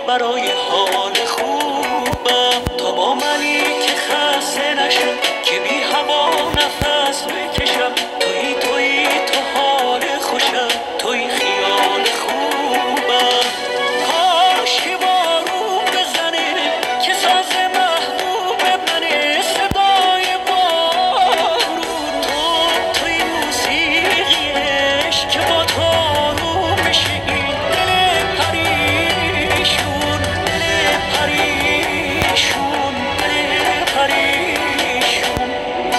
برای حال خوبم. تا با منی که خسته نشم، که بی هوا نفس بکشم. تویی تو حال خوشم، تویی خیال خوبم. کاش که بارون بزنه که ساز محبوب منه، صدای بارون. توی موسیقیش که با تو آروم بشه این دل پریشون، دل پریشون، دل پریشون.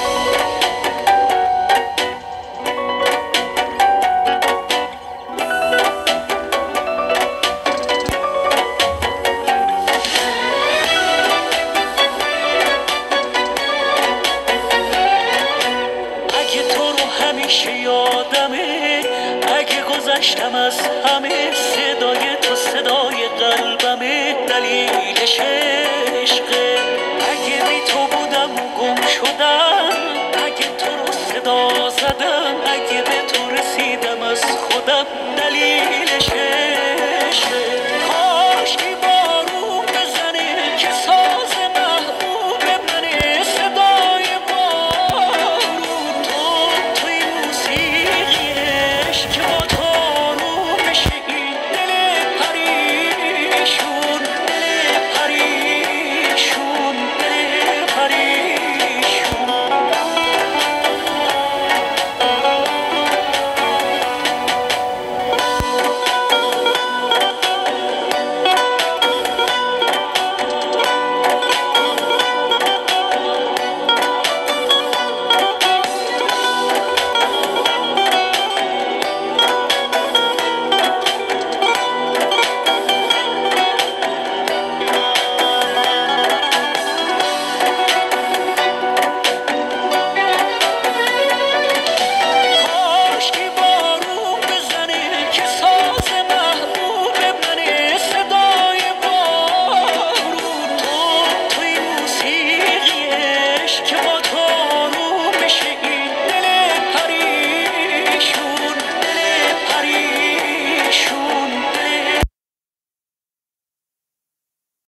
اگه تو رو همیشه یادمه، اگه گذشتم از همه، صدای تو صدای قلبمه، دلیلش عشقه. اگه بی تو بودم و گم شدم، اگه تو رو صدا زدم، اگه به تو رسیدم از خودم،